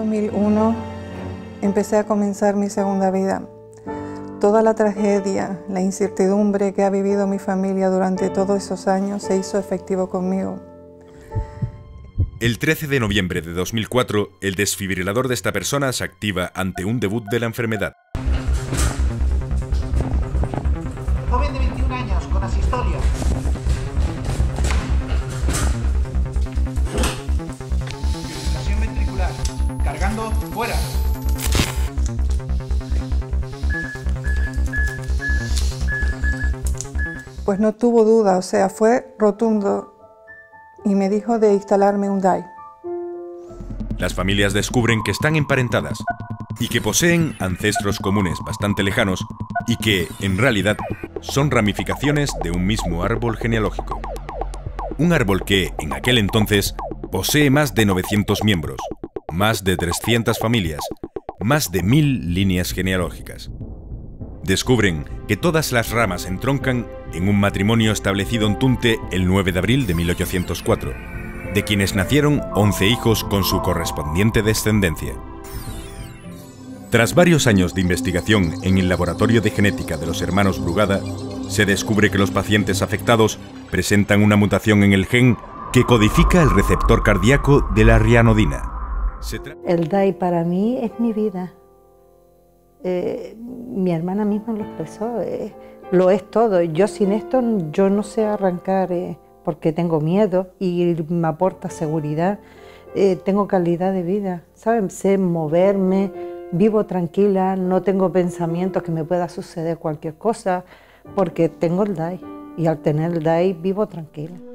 2001 empecé a comenzar mi segunda vida. Toda la tragedia, la incertidumbre que ha vivido mi familia durante todos esos años se hizo efectivo conmigo. El 13 de noviembre de 2004, el desfibrilador de esta persona se activa ante un debut de la enfermedad. Joven de 21 años, con asistolia. Fibrilación ventricular. Cargando, fuera. Pues no tuvo duda, o sea, fue rotundo y me dijo de instalarme un DAI. Las familias descubren que están emparentadas y que poseen ancestros comunes bastante lejanos y que, en realidad, son ramificaciones de un mismo árbol genealógico. Un árbol que, en aquel entonces, posee más de 900 miembros, más de 300 familias, más de 1000 líneas genealógicas. Descubren que todas las ramas entroncan en un matrimonio establecido en Tunte el 9 de abril de 1804, de quienes nacieron 11 hijos con su correspondiente descendencia. Tras varios años de investigación en el laboratorio de genética de los hermanos Brugada, se descubre que los pacientes afectados presentan una mutación en el gen que codifica el receptor cardíaco de la rianodina. El DAI para mí es mi vida. Mi hermana misma lo expresó, lo es todo. Yo sin esto yo no sé arrancar porque tengo miedo y me aporta seguridad. Tengo calidad de vida, ¿saben? Sé moverme, vivo tranquila, no tengo pensamientos que me pueda suceder cualquier cosa porque tengo el DAI y al tener el DAI vivo tranquila.